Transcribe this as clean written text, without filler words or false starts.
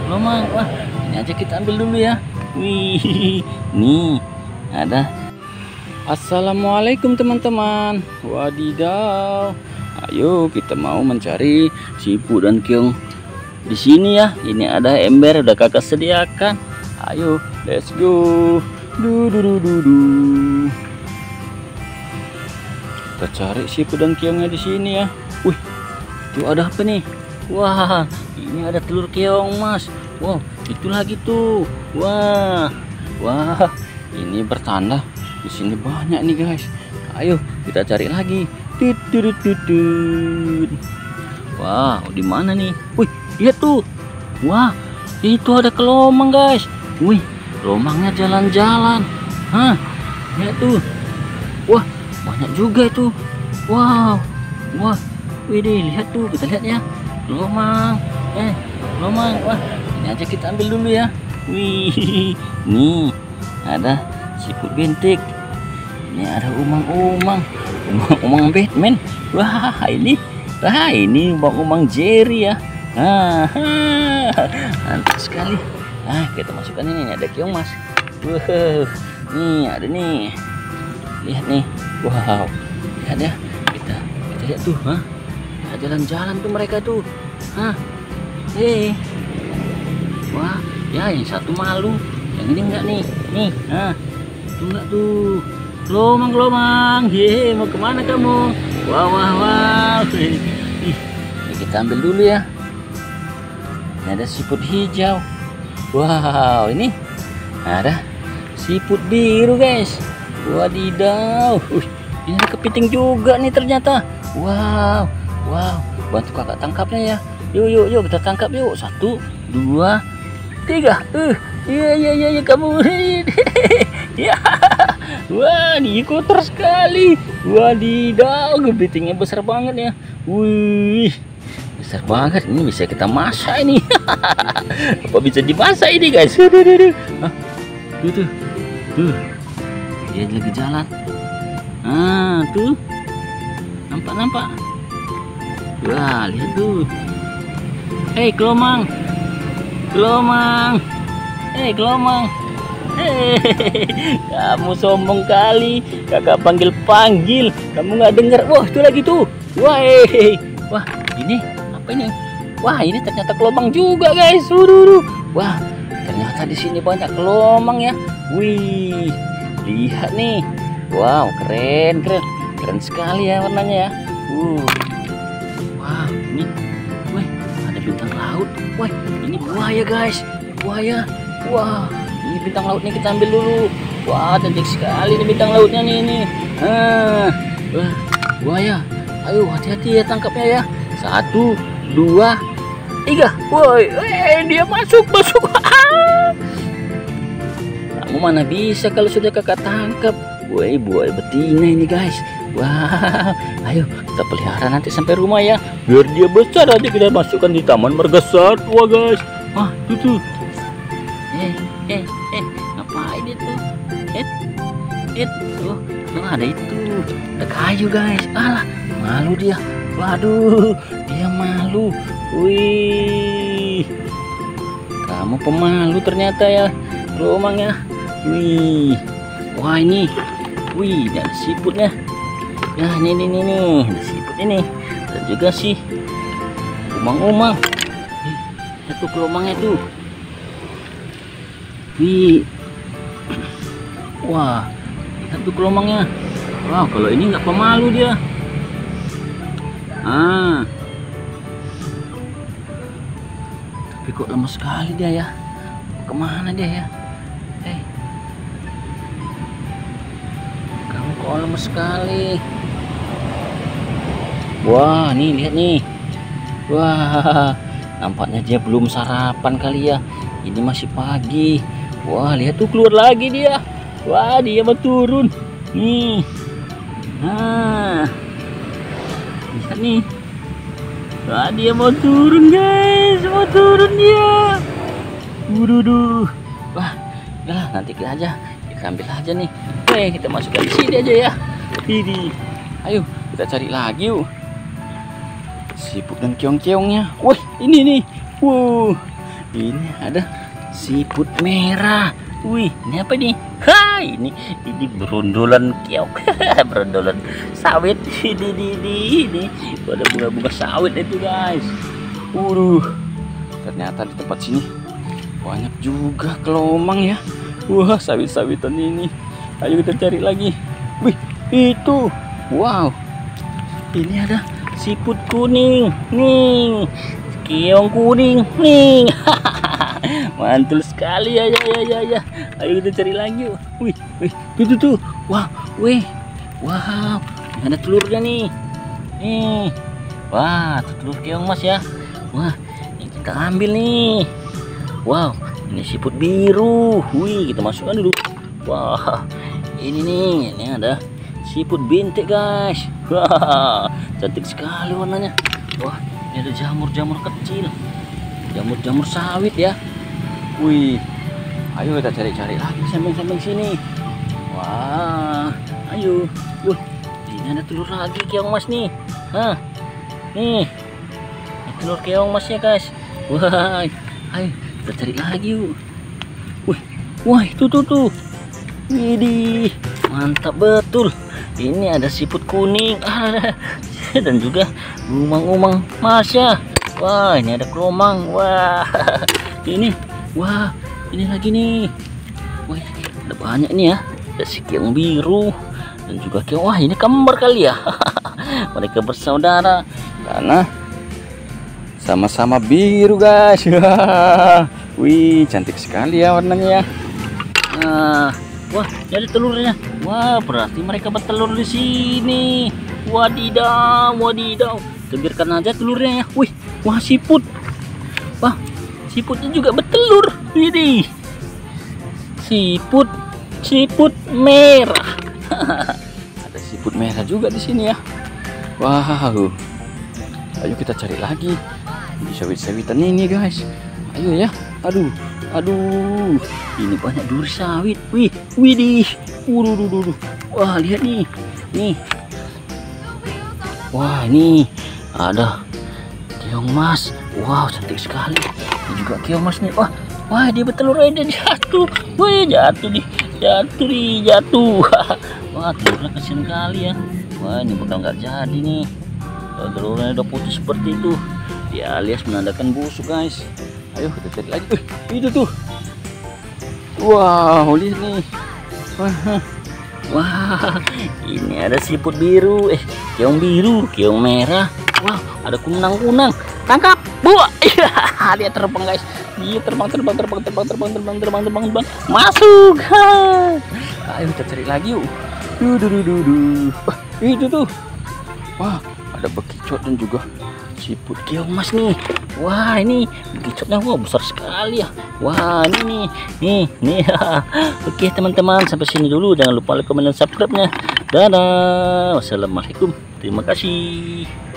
Lomang. Wah, ini aja kita ambil dulu ya. Wih, nih ada. Assalamualaikum teman-teman. Wadidaw. Ayo kita mau mencari siput dan keong di sini ya. Ini ada ember udah kakak sediakan. Ayo, let's go. Kita cari siput dan keongnya di sini ya. Wih, itu ada apa nih? Wah, ini ada telur keong mas. Wow, itu lagi tuh. Wah, ini bertanda di sini banyak nih guys. Ayo kita cari lagi. Wow, di mana nih? Wih, lihat tuh. Wah, itu ada kelomang guys. Wih, kelomangnya jalan-jalan. Hah, lihat tuh. Wah, banyak juga itu. Wow, wih deh, lihat tuh, kita lihat ya. Kelomang, kelomang. Wah, ini aja kita ambil dulu ya. Wih, nih ada siput bintik. Ini ada umang Batman. Wah, ini umang Jerry ya. Mantap sekali. Kita masukkan ini ada keong mas. Wow, nih ada nih. Lihat nih. Wow, lihat ya. Kita lihat tuh. Jalan-jalan tuh mereka tuh. Wah, ya yang satu malu, yang ini enggak nih. Nih, itu enggak tuh. Kelomang. Ye, mau kemana kamu? Wow. Ih, kita ambil dulu ya. Ini ada siput hijau. Wow, ini ada siput biru guys. Wadidaw. Ini ada kepiting juga nih ternyata. Wow. Bantu kakak tangkapnya ya. Yuk kita tangkap yuk. 1, 2, 3. Iya kamu. Ya. Wah, ini kotor sekali. Wadidaw, kepitingnya besar banget ya. Wih, besar banget. Ini bisa kita masak ini. Apa bisa dimasak ini guys? Tuh. Dia lagi jalan. Tuh. Nampak. Wah, lihat tuh. Hei kelomang. Kamu sombong kali. Kakak panggil. Kamu nggak dengar. Wah, itu lagi tuh. Wah, ini apa ini? Wah, ini ternyata kelomang juga guys. Wah, ternyata di sini banyak kelomang ya. Wih, lihat nih. Wow, keren sekali ya warnanya ya. Wah, ini, ada bintang laut. Wah, ini buaya guys. Buaya. Wah, ini bintang lautnya kita ambil dulu. Wah, cantik sekali ini bintang lautnya nih. Wah, buaya. Ayo hati-hati ya tangkapnya ya. 1, 2, 3. Woi, dia masuk. Kamu mana bisa kalau sudah kakak tangkap. Woi, buaya betina ini guys. Wah, ayo kita pelihara nanti sampai rumah ya. Biar dia besar aja kita masukkan di Taman Marga Satwa guys. Wah, tuh. Ngapain itu? Ada itu. Ada kayu guys. Alah, malu dia. Waduh, dia malu. Wih, kamu pemalu ternyata ya, kelomang ya. Wih, wah ini. Wih, ada siputnya. Nah, ini ada siput ini. Dan juga sih umang. Itu kelomangnya tuh. Wih. Wah, lihat tuh kelomangnya. Wah, kalau ini nggak pemalu dia. Tapi kok lemas sekali dia ya. Kemana dia ya? Kamu kok lemas sekali. Wah, nih lihat nih. Wah, nampaknya dia belum sarapan kali ya. Ini masih pagi. Wah, lihat tuh keluar lagi dia. Wah, dia mau turun. Nih. Lihat nih. Wah, dia mau turun guys. Mau turun dia. Wah, nanti kita ambil aja nih. Kita masukkan di sini aja ya. Ini. Ayo, kita cari lagi yuk. Siput dan keong-keongnya. Wah, ini nih. Ini ada siput merah. Wih, ini apa nih? Hai, ini berondolan keong. Berondolan sawit. Ini ada bunga-bunga sawit itu, guys. Ternyata di tempat sini banyak juga kelomang ya. Wah, sawit-sawitan ini. Ayo kita cari lagi. Wih, itu. Wow. Ini ada siput kuning. Nih. Keong kuning. Nih. Mantul sekali ya. Ayo kita cari lagi yuk. Wih, tuh. Wah, wow, ini ada telurnya nih. Wah, telur keong mas ya. Wah, ini kita ambil nih. Wow, ini siput biru. Wih, kita masukkan dulu. Wah, ini ada siput bintik guys. Wah, cantik sekali warnanya. Wah, ini ada jamur kecil. Jamur sawit ya. Wih, ayo kita cari-cari lagi samping sini. Wah, ayo. Ini ada telur lagi keong mas nih. Nih, ini telur keong mas ya guys. Wah, ayo kita cari lagi yuk. Wah, itu tuh. Widih, mantap betul. Ini ada siput kuning. Dan juga umang mas ya. Wah, ini ada kelomang. Wah, ini lagi nih. Wah, ada banyak nih ya. Ada si keong biru dan juga keong. Wah, ini kembar kali ya. Mereka bersaudara karena sama-sama biru guys. Wih, cantik sekali ya warnanya ya. Wah, ini ada telurnya. Wah, berarti mereka bertelur di sini. Wadidaw. Terbirkan aja telurnya ya. Wah, siput. Wah, siputnya juga bertelur. Ini siput merah. Ada siput merah juga di sini ya. Wow. Ayo kita cari lagi di sawit-sawitan ini guys. Ayo ya. Aduh. Ini banyak duri sawit. Widih. Wah, lihat nih. Wah, ini ada keong mas. Wow, cantik sekali. Ini juga keong mas nih. Wah, dia bertelur aja jatuh. Wah, jatuh. Wah, telurnya kasihan kali ya. Wah, ini bakal nggak jadi nih. Kalau telurnya udah putus seperti itu, dia alias menandakan busuk guys. Ayo kita cari lagi. Itu tuh. Wow, lihat nih. Wah, ini ada siput biru. Keong biru, keong merah. Wow, ada kunang. Tangkap, buah. Dia terbang guys. Dia terbang. Masuk. Ayo kita cari lagi yuk. Itu tuh. Wah, ada bekicot dan juga siput keong mas nih. Wah, ini bekicotnya besar sekali ya. Wah, ini nih. Oke teman-teman, sampai sini dulu. Jangan lupa like, komen, dan subscribe-nya. Dadah. Wassalamualaikum. Terima kasih.